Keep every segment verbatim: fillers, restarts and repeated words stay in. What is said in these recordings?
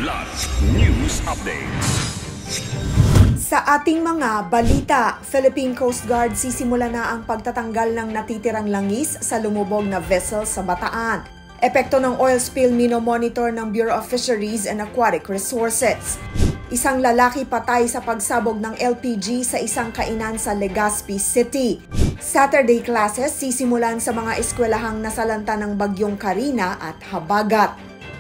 Kidlat News Updates. Sa ating mga balita, Philippine Coast Guard sisimula na ang pagtatanggal ng natitirang langis sa lumubog na vessel sa Bataan. Epekto ng oil spill minomonitor ng Bureau of Fisheries and Aquatic Resources. Isang lalaki patay sa pagsabog ng L P G sa isang kainan sa Legazpi City. Saturday classes sisimulan sa mga eskwelahang nasalanta ng bagyong Karina at Habagat.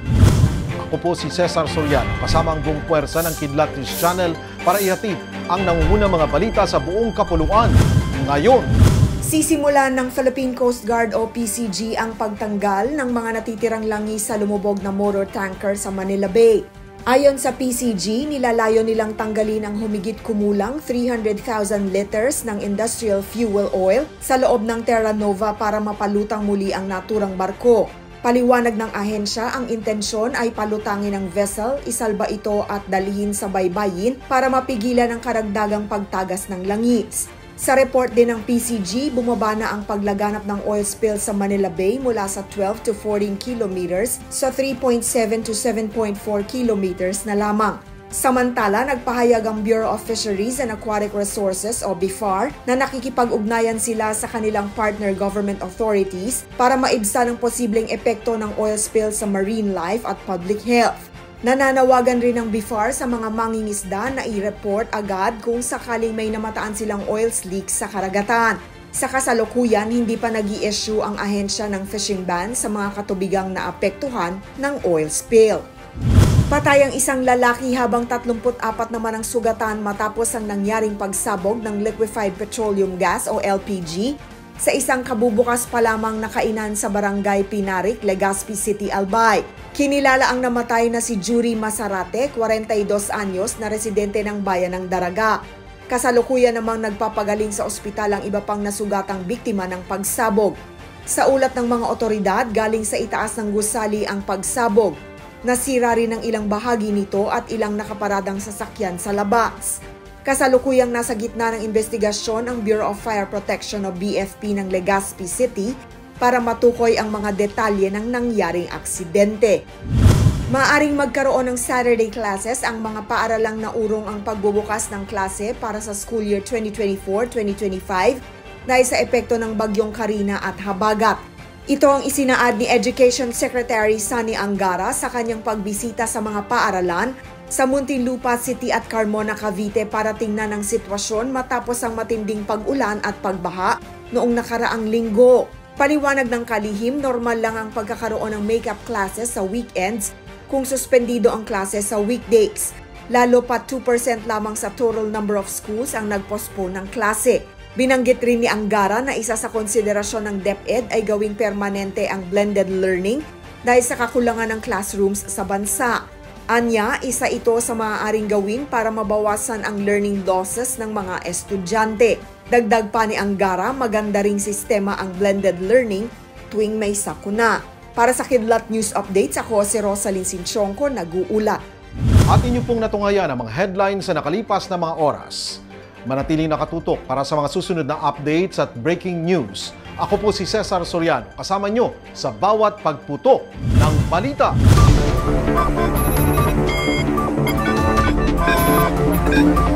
Ako po si Cesar Soriano, kasama ang buong puwersa ng Kidlat News Channel para ihatid ang nangungunang mga balita sa buong kapuluan ngayon. Sisimulan ng Philippine Coast Guard o P C G ang pagtanggal ng mga natitirang langis sa lumubog na motor tanker sa Manila Bay. Ayon sa P C G, nilalayo nilang tanggalin ang humigit kumulang three hundred thousand liters ng industrial fuel oil sa loob ng Terra Nova para mapalutang muli ang naturang barko. Paliwanag ng ahensya, ang intensyon ay palutangin ang vessel, isalba ito at dalhin sa baybayin para mapigilan ang karagdagang pagtagas ng langis. Sa report din ng P C G, bumaba na ang paglaganap ng oil spill sa Manila Bay mula sa twelve to fourteen kilometers sa three point seven to seven point four kilometers na lamang. Samantala, nagpahayag ang Bureau of Fisheries and Aquatic Resources o B I F A R na nakikipag-ugnayan sila sa kanilang partner government authorities para maibsan ang posibleng epekto ng oil spill sa marine life at public health. Nananawagan rin ng B I F A R sa mga mangingisda na i-report agad kung sakaling may namataan silang oil leaks sa karagatan. Sa kasalukuyan, hindi pa nag-i-issue ang ahensya ng fishing ban sa mga katubigang naapektuhan ng oil spill. Patay ang isang lalaki habang tatlumput apat naman ang sugatan matapos ang nangyaring pagsabog ng liquefied petroleum gas o L P G sa isang kabubukas pa lamang na kainan sa Barangay Pinarik, Legazpi City, Albay. Kinilala ang namatay na si Jury Masarate, forty-two anyos, na residente ng bayan ng Daraga. Kasalukuyan namang nagpapagaling sa ospital ang iba pang nasugatang biktima ng pagsabog. Sa ulat ng mga otoridad, galing sa itaas ng gusali ang pagsabog. Nasira rin ang ilang bahagi nito at ilang nakaparadang sasakyan sa labas. Kasalukuyang nasa gitna ng investigasyon ang Bureau of Fire Protection o B F P ng Legazpi City para matukoy ang mga detalye ng nangyaring aksidente. Maaring magkaroon ng Saturday classes ang mga paaralang naurong ang pagbubukas ng klase para sa school year twenty twenty-four twenty twenty-five dahil sa epekto ng bagyong Karina at Habagat. Ito ang isinaad ni Education Secretary Sunny Angara sa kanyang pagbisita sa mga paaralan sa Muntinlupa City at Carmona, Cavite para tingnan ang sitwasyon matapos ang matinding pag-ulan at pagbaha noong nakaraang linggo. Paliwanag ng kalihim, normal lang ang pagkakaroon ng makeup classes sa weekends kung suspendido ang klase sa weekdays. Lalo pa two percent lamang sa total number of schools ang nagpostpone ng klase. Binanggit rin ni Angara na isa sa konsiderasyon ng DepEd ay gawing permanente ang blended learning dahil sa kakulangan ng classrooms sa bansa. Anya, isa ito sa maaaring gawin para mabawasan ang learning losses ng mga estudyante. Dagdag pa ni Angara, maganda ring sistema ang blended learning tuwing may sakuna. Para sa Kidlat News Updates, ako si Rosalyn Sinchonko, nag-uulat. At inyo pong natungayan ang mga headlines sa nakalipas na mga oras. Manatiling nakatutok para sa mga susunod na updates at breaking news. Ako po si Cesar Soriano, kasama nyo sa bawat pagputok ng balita.